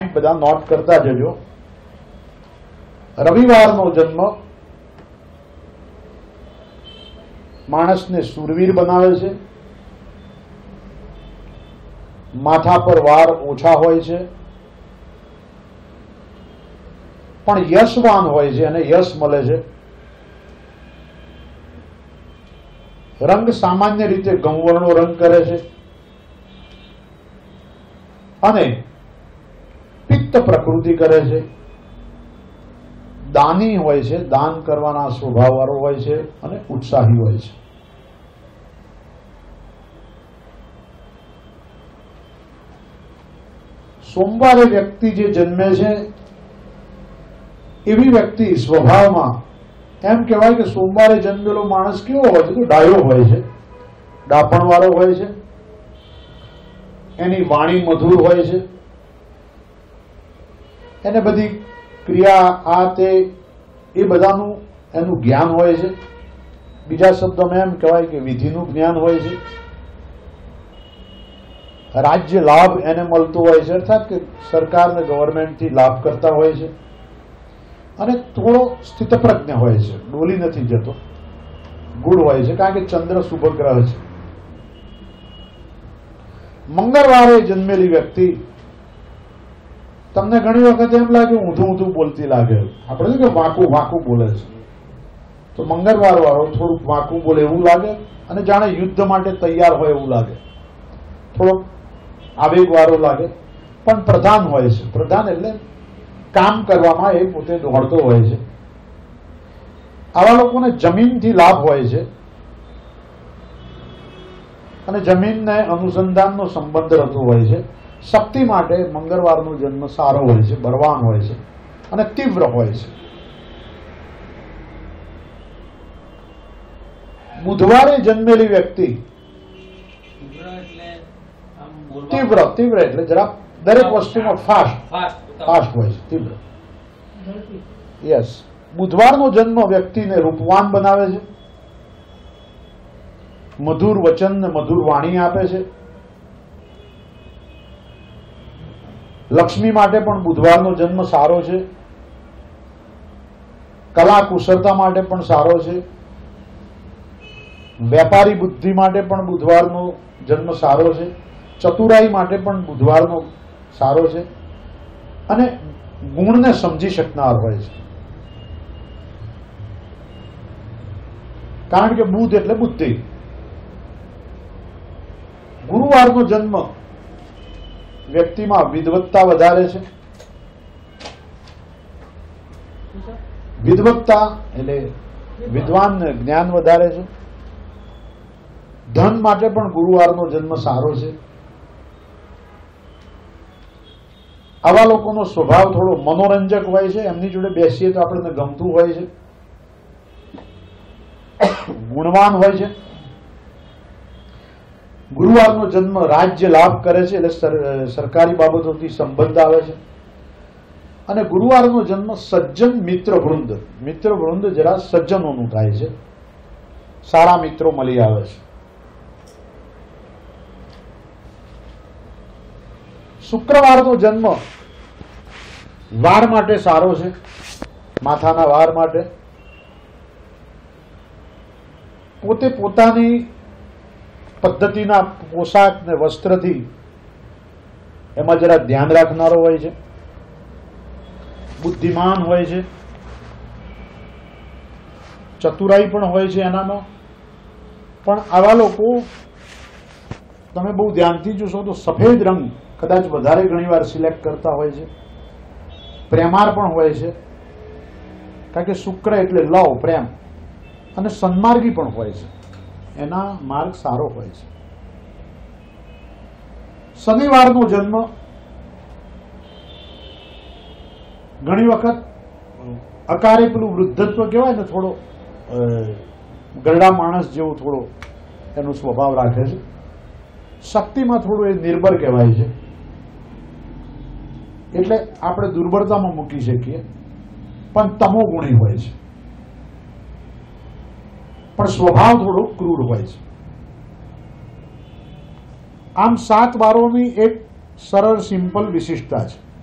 બધા નોટ કરતા જજો. રવિવારનો જન્મ માણસને શૂરવીર બનાવે છે, માથા પર વાર ઓછા હોય છે, પણ યશવાન હોય છે અને યશ મળે છે. રંગ સામાન્ય રીતે ગૌવર્ણો રંગ કરે છે અને પિત્ત પ્રકૃતિ કરે છે. દાની હોય છે, દાન કરવાના સ્વભાવવાળો હોય છે અને ઉત્સાહી હોય છે. સોમવારે વ્યક્તિ જે જન્મે છે એવી વ્યક્તિ સ્વભાવમાં એમ કહેવાય કે સોમવારે જન્મેલો માણસ કેવો હોય છે? તો ડાયો હોય છે, ડાપણવાળો હોય છે, એની વાણી મધુર હોય છે, એને બધી ક્રિયા આ તે એ બધાનું એનું જ્ઞાન હોય છે. બીજા શબ્દોમાં એમ કહેવાય કે વિધિનું જ્ઞાન હોય છે. રાજ્ય લાભ એને મળતો હોય છે, અર્થાત કે સરકારને ગવર્મેન્ટથી લાભ કરતા હોય છે અને થોડો સ્થિતપ્રજ્ઞ હોય છે, ડોલી નથી જતો, ગુડ હોય છે, કારણ કે ચંદ્ર શુભ ગ્રહ છે. મંગળવારે જન્મેલી વ્યક્તિ તમને ઘણી વખત એમ લાગે ઊંધું ઊંધું બોલતી લાગે, આપણે કે વાંકું વાંકું બોલે છે, તો મંગળવાર વાળો થોડુંક વાંકું બોલે એવું લાગે અને જાણે યુદ્ધ માટે તૈયાર હોય એવું લાગે, થોડોક આવેગ વાળો લાગે, પણ પ્રધાન હોય છે. પ્રધાન એટલે કામ કરવામાં એ પોતે દોડતો હોય છે. આવા લોકોને જમીનથી લાભ હોય છે અને જમીનને અનુસંધાનનો સંબંધ રહેતો હોય છે. શક્તિ માટે મંગળવારનો જન્મ સારો હોય છે, બળવાન હોય છે અને તીવ્ર હોય છે. બુધવારે જન્મેલી વ્યક્તિ તીવ્ર એટલે જરા દરેક વસ્તુમાં ફાસ્ટ હોય છે, તીવ્ર. યસ. બુધવારનો જન્મ વ્યક્તિને રૂપવાન બનાવે છે, મધુર વચન ને મધુર વાણી આપે છે. લક્ષ્મી માટે પણ બુધવારનો જન્મ સારો છે, કલા કુશળતા માટે પણ સારો છે, વેપારી બુદ્ધિ માટે પણ બુધવારનો જન્મ સારો છે, ચતુરાઈ માટે પણ બુધવારનો સારો છે અને ગુણને સમજી શકનાર હોય છે, કારણ કે બુધ એટલે બુદ્ધિ. ગુરુવારનો જન્મ વ્યક્તિમાં વિદ્વત્તા વધારે છે. વિદ્વત્તા એટલે વિદ્વાનને જ્ઞાન વધારે છે. ધન માટે પણ ગુરુવારનો જન્મ સારો છે. આવા લોકોનો સ્વભાવ થોડો મનોરંજક હોય છે, એમની જોડે બેસીએ તો આપણને ગમતું હોય છે, ગુણવાન હોય છે. ગુરુવારનો જન્મ રાજ્ય લાભ કરે છે, એટલે સરકારી બાબતોથી સંબંધ આવે છે. અને ગુરુવારનો જન્મ સજ્જન મિત્ર વૃંદ જરા સજ્જનોનું થાય છે, સારા મિત્રો મળી આવે છે. શુક્રવારનો જન્મ વાળ માટે સારો છે, માથાના વાળ માટે. પોતે પોતાની પદ્ધતિના પોશાક ને વસ્ત્રથી એમાં જરા ધ્યાન રાખનારો હોય છે, બુદ્ધિમાન હોય છે, ચતુરાઈ પણ હોય છે એનામાં. પણ આવા લોકો તમે બહુ ધ્યાનથી જોશો તો સફેદ રંગ કદાચ વધારે ઘણીવાર સિલેક્ટ કરતા હોય છે. પ્રેમાળ પણ હોય છે, કારણ કે શુક્ર એટલે લવ, પ્રેમ, અને સન્માર્ગી પણ હોય છે, એના માર્ગ સારો હોય છે. શનિવારનો જન્મ ઘણી વખત અકારે પેલું વૃદ્ધત્વ કહેવાય ને, થોડો ગરડા માણસ જેવો થોડો એનો સ્વભાવ રાખે છે. શક્તિમાં થોડું એ નિર્બળ કહેવાય છે, એટલે આપણે દુર્બળતામાં મૂકી શકીએ, પણ તમો ગુણી હોય છે, પણ સ્વભાવ થોડો ક્રૂર હોય છે. આમ 7 વારોની એક સરળ સિમ્પલ વિશિષ્ટતા છે.